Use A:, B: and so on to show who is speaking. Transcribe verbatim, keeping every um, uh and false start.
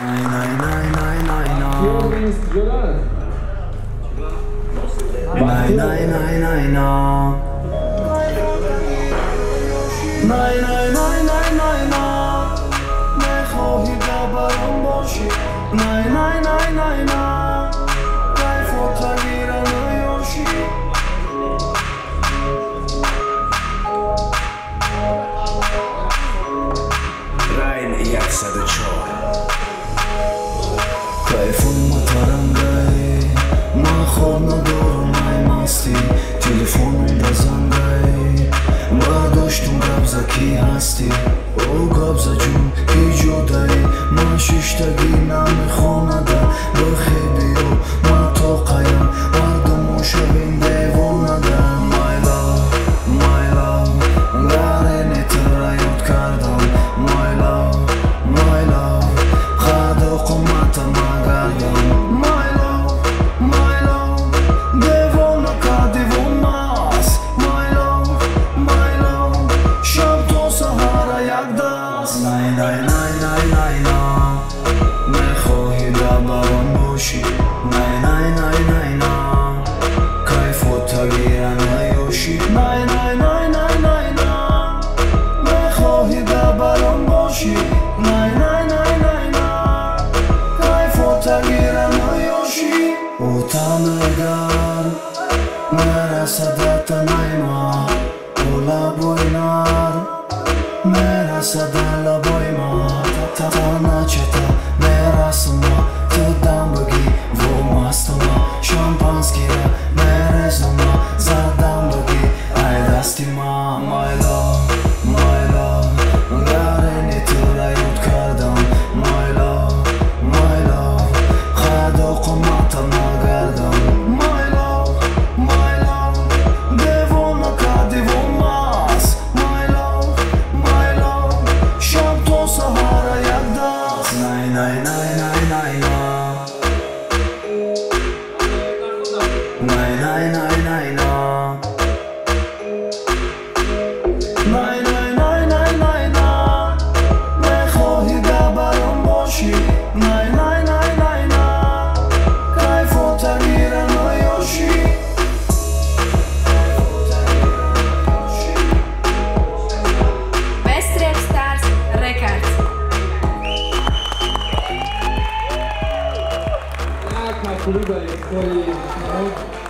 A: Най, най, най, най, най. Най, най, най, най, най. Най, най, най, най, най, най. نخواهی برام باشی نای نای نای نای نای کیف و تغییر نیاشی
B: Rain jak صد و چهار
A: کیفون مترنگی من خود ندارم ای مستی تلفون بزنگی برداشتم قبضه کی هستی او قبضه جون کی جدایی من ششتگی نمیخوانده بخیبی و من تا قیم بردم و شویم دیوانده My love, my love گرینی ترایوت کردم My love, my love خد و قمت مگردم My love, my love دیوانه که دیوانه است My love, my love شب تا سهر یک دست نای نای نای نای نای نای میخواهی برام باشی نای نای نای نای نای کیف و تغییر نیاشی نای نای نای نای نای نای میخواهی برام باشی نای نای نای نای نای کیف و تغییر نیاشی او تنگر میرسد تنایما او لبوی نار میرسد لبوی ما تا تا نچتا میرسم تو دم بگی و مستم شامپانسکی را میرزم زدم بگی ای دستی ما My love, my love گرینی تو را یاد کردم My love, my love خد و قمت نگردم My love, my love دیوانه که دیوانه است My love, my love شب تا سهر یک دست نای نای نای نای نای نای نای نای نای نای نای نای نای نای نای نای میخواهی برام باشی نای نای نای نای نای کیف و تغییر نیاشی
C: Best Rap Stars Records.
D: Jaka próba jest twojej, no.